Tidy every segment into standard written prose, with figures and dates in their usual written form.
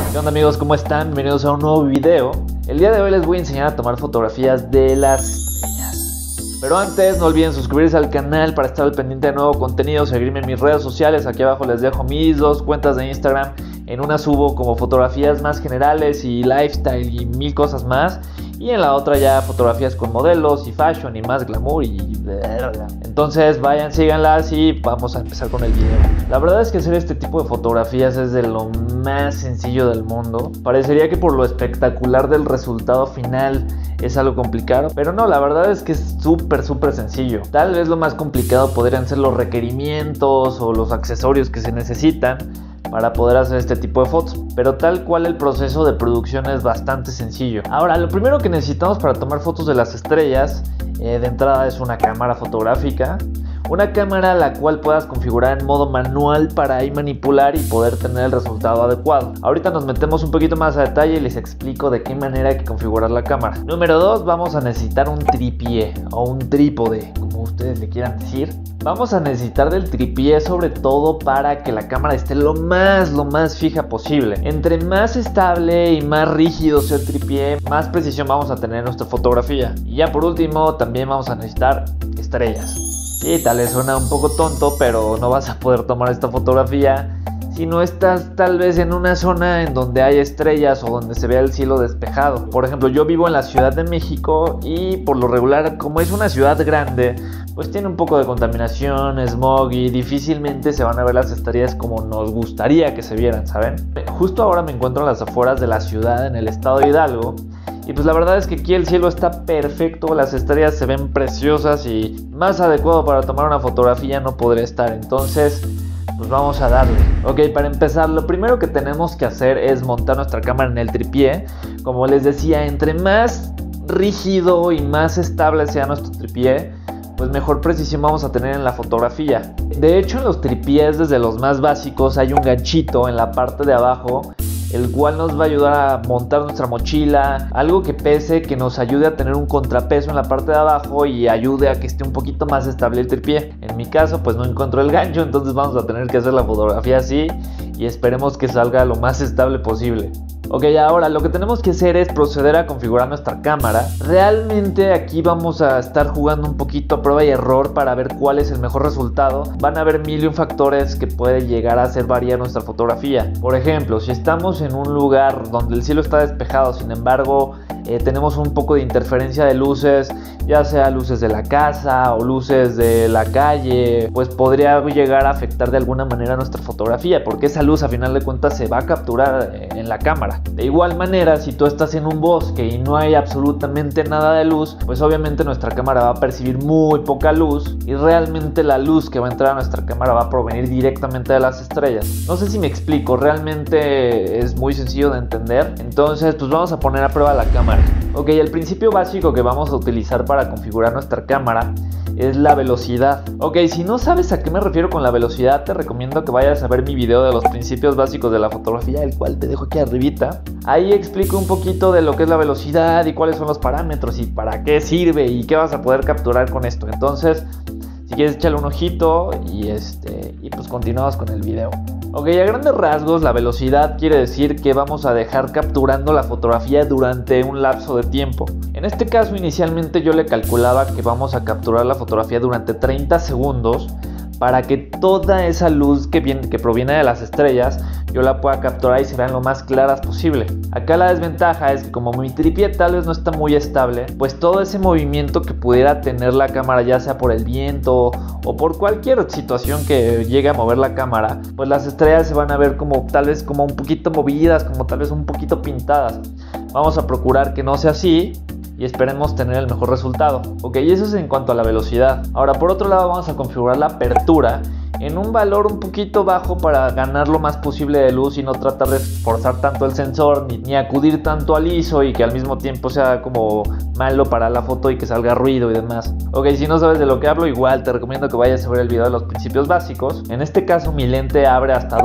¿Qué onda amigos? ¿Cómo están? Bienvenidos a un nuevo video. El día de hoy les voy a enseñar a tomar fotografías de las estrellas. Pero antes no olviden suscribirse al canal para estar al pendiente de nuevo contenido, seguirme en mis redes sociales. Aquí abajo les dejo mis dos cuentas de Instagram. En una subo como fotografías más generales y lifestyle y mil cosas más. Y en la otra ya fotografías con modelos y fashion y más glamour y verga. Entonces vayan, síganlas y vamos a empezar con el video. La verdad es que hacer este tipo de fotografías es de lo más sencillo del mundo. Parecería que por lo espectacular del resultado final es algo complicado, pero no, la verdad es que es súper sencillo. Tal vez lo más complicado podrían ser los requerimientos o los accesorios que se necesitan para poder hacer este tipo de fotos, pero tal cual el proceso de producción es bastante sencillo. Ahora, lo primero que necesitamos para tomar fotos de las estrellas de entrada es una cámara fotográfica, una cámara la cual puedas configurar en modo manual para ahí manipular y poder tener el resultado adecuado. Ahorita nos metemos un poquito más a detalle y les explico de qué manera hay que configurar la cámara. Número 2, vamos a necesitar un tripié o un trípode, como ustedes le quieran decir. Vamos a necesitar del tripié sobre todo para que la cámara esté lo más fija posible. Entre más estable y más rígido sea el tripié, más precisión vamos a tener en nuestra fotografía. Y ya por último también vamos a necesitar estrellas. Sí, tal vez suena un poco tonto, pero no vas a poder tomar esta fotografía si no estás tal vez en una zona en donde hay estrellas o donde se vea el cielo despejado. Por ejemplo, yo vivo en la Ciudad de México y por lo regular, como es una ciudad grande, pues tiene un poco de contaminación, smog y difícilmente se van a ver las estrellas como nos gustaría que se vieran, ¿saben? Justo ahora me encuentro en las afueras de la ciudad, en el estado de Hidalgo. Y pues la verdad es que aquí el cielo está perfecto, las estrellas se ven preciosas y más adecuado para tomar una fotografía no podría estar. Entonces, pues vamos a darle. Ok, para empezar, lo primero que tenemos que hacer es montar nuestra cámara en el tripié. Como les decía, entre más rígido y más estable sea nuestro tripié, pues mejor precisión vamos a tener en la fotografía. De hecho, en los tripiés, desde los más básicos, hay un ganchito en la parte de abajo, el cual nos va a ayudar a montar nuestra mochila, algo que pese, que nos ayude a tener un contrapeso en la parte de abajo y ayude a que esté un poquito más estable el tripié. En mi caso pues no encuentro el gancho, entonces vamos a tener que hacer la fotografía así y esperemos que salga lo más estable posible. Ok, ahora lo que tenemos que hacer es proceder a configurar nuestra cámara. Realmente aquí vamos a estar jugando un poquito a prueba y error para ver cuál es el mejor resultado. Van a haber mil y un factores que pueden llegar a hacer variar nuestra fotografía. Por ejemplo, si estamos en un lugar donde el cielo está despejado, sin embargo tenemos un poco de interferencia de luces, ya sea luces de la casa o luces de la calle, pues podría llegar a afectar de alguna manera nuestra fotografía, porque esa luz a final de cuentas se va a capturar en la cámara. De igual manera, si tú estás en un bosque y no hay absolutamente nada de luz, pues obviamente nuestra cámara va a percibir muy poca luz y realmente la luz que va a entrar a nuestra cámara va a provenir directamente de las estrellas. No sé si me explico, realmente es muy sencillo de entender. Entonces pues vamos a poner a prueba la cámara. Ok, el principio básico que vamos a utilizar para configurar nuestra cámara es la velocidad. Ok, si no sabes a qué me refiero con la velocidad, te recomiendo que vayas a ver mi video de los principios básicos de la fotografía, el cual te dejo aquí arribita. Ahí explico un poquito de lo que es la velocidad y cuáles son los parámetros y para qué sirve y qué vas a poder capturar con esto. Entonces, si quieres échale un ojito y pues continuamos con el video. Ok, a grandes rasgos la velocidad quiere decir que vamos a dejar capturando la fotografía durante un lapso de tiempo. En este caso inicialmente yo le calculaba que vamos a capturar la fotografía durante 30 segundos para que toda esa luz que proviene de las estrellas yo la pueda capturar y se vean lo más claras posible. Acá la desventaja es que como mi tripié tal vez no está muy estable, pues todo ese movimiento que pudiera tener la cámara, ya sea por el viento o por cualquier situación que llegue a mover la cámara, pues las estrellas se van a ver como tal vez como un poquito movidas, como tal vez un poquito pintadas. Vamos a procurar que no sea así y esperemos tener el mejor resultado. Ok, y eso es en cuanto a la velocidad. Ahora por otro lado vamos a configurar la apertura en un valor un poquito bajo para ganar lo más posible de luz y no tratar de forzar tanto el sensor ni acudir tanto al ISO y que al mismo tiempo sea como malo para la foto y que salga ruido y demás. Ok, si no sabes de lo que hablo, igual te recomiendo que vayas a ver el video de los principios básicos. En este caso mi lente abre hasta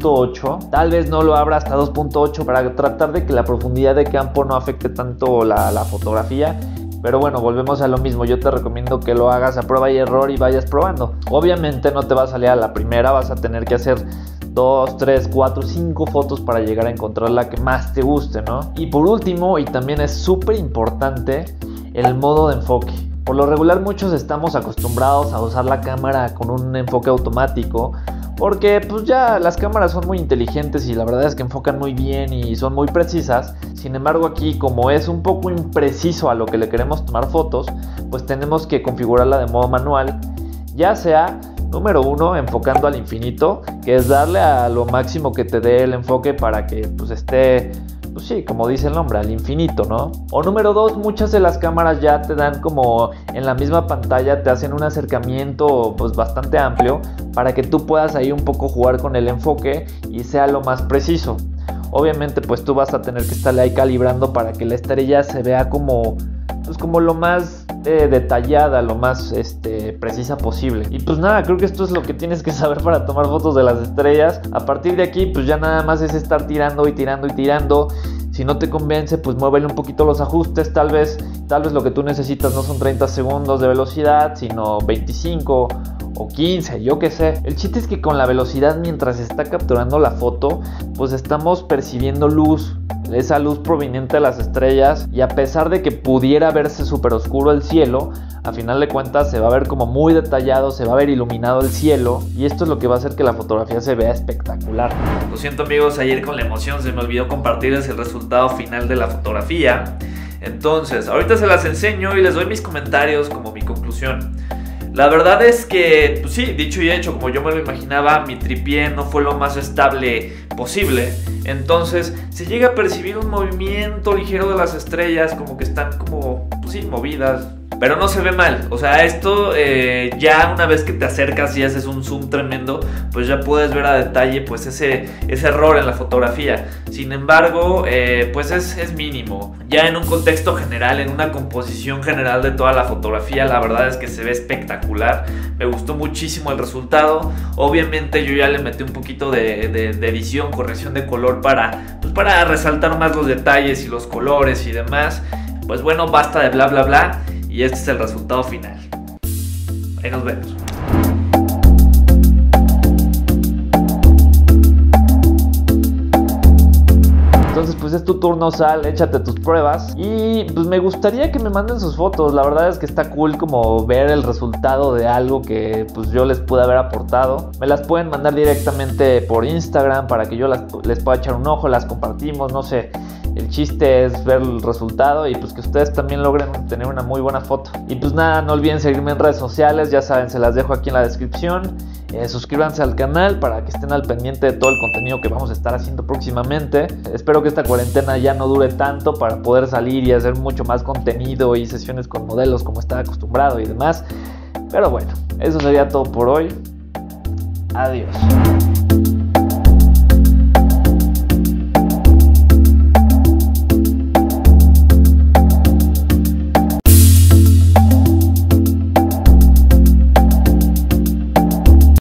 2.8, tal vez no lo abra hasta 2.8 para tratar de que la profundidad de campo no afecte tanto la fotografía. Pero bueno, volvemos a lo mismo, yo te recomiendo que lo hagas a prueba y error y vayas probando. Obviamente no te va a salir a la primera, vas a tener que hacer 2, 3, 4, 5 fotos para llegar a encontrar la que más te guste, ¿no? Y por último, y también es súper importante, el modo de enfoque. Por lo regular muchos estamos acostumbrados a usar la cámara con un enfoque automático, porque pues ya las cámaras son muy inteligentes y la verdad es que enfocan muy bien y son muy precisas. Sin embargo, aquí, como es un poco impreciso a lo que le queremos tomar fotos, pues tenemos que configurarla de modo manual, ya sea, número 1, enfocando al infinito, que es darle a lo máximo que te dé el enfoque para que pues esté, pues sí, como dice el nombre, al infinito, ¿no? O número 2, muchas de las cámaras ya te dan como en la misma pantalla, te hacen un acercamiento pues bastante amplio para que tú puedas ahí un poco jugar con el enfoque y sea lo más preciso. Obviamente pues tú vas a tener que estarle ahí calibrando para que la estrella se vea como, pues como lo más detallada, lo más precisa posible. Y pues nada, creo que esto es lo que tienes que saber para tomar fotos de las estrellas. A partir de aquí pues ya nada más es estar tirando y tirando y tirando. Si no te convence, pues muévele un poquito los ajustes. Tal vez lo que tú necesitas no son 30 segundos de velocidad, sino 25 o 15, yo qué sé. El chiste es que con la velocidad, mientras se está capturando la foto, pues estamos percibiendo luz, esa luz proveniente de las estrellas, y a pesar de que pudiera verse súper oscuro el cielo, a final de cuentas se va a ver como muy detallado, se va a ver iluminado el cielo, y esto es lo que va a hacer que la fotografía se vea espectacular. Lo siento amigos, ayer con la emoción se me olvidó compartirles el resultado final de la fotografía. Entonces, ahorita se las enseño y les doy mis comentarios como mi conclusión. La verdad es que, pues sí, dicho y hecho, como yo me lo imaginaba, mi tripié no fue lo más estable posible. Entonces se llega a percibir un movimiento ligero de las estrellas, como que están como, pues sí, movidas. Pero no se ve mal, o sea, esto ya una vez que te acercas y haces un zoom tremendo, pues ya puedes ver a detalle pues ese error en la fotografía. Sin embargo, pues es mínimo. Ya en un contexto general, en una composición general de toda la fotografía, la verdad es que se ve espectacular. Me gustó muchísimo el resultado. Obviamente yo ya le metí un poquito de edición, corrección de color para resaltar más los detalles y los colores y demás. Pues bueno, basta de bla bla bla. Y este es el resultado final. Ahí nos vemos. Entonces pues es tu turno, Sal, échate tus pruebas. Y pues me gustaría que me manden sus fotos. La verdad es que está cool como ver el resultado de algo que pues yo les pude haber aportado. Me las pueden mandar directamente por Instagram para que yo les pueda echar un ojo, las compartimos, no sé. El chiste es ver el resultado y pues que ustedes también logren tener una muy buena foto. Y pues nada, no olviden seguirme en redes sociales, ya saben, se las dejo aquí en la descripción. Suscríbanse al canal para que estén al pendiente de todo el contenido que vamos a estar haciendo próximamente. Espero que esta cuarentena ya no dure tanto para poder salir y hacer mucho más contenido y sesiones con modelos como estaba acostumbrado y demás. Pero bueno, eso sería todo por hoy. Adiós.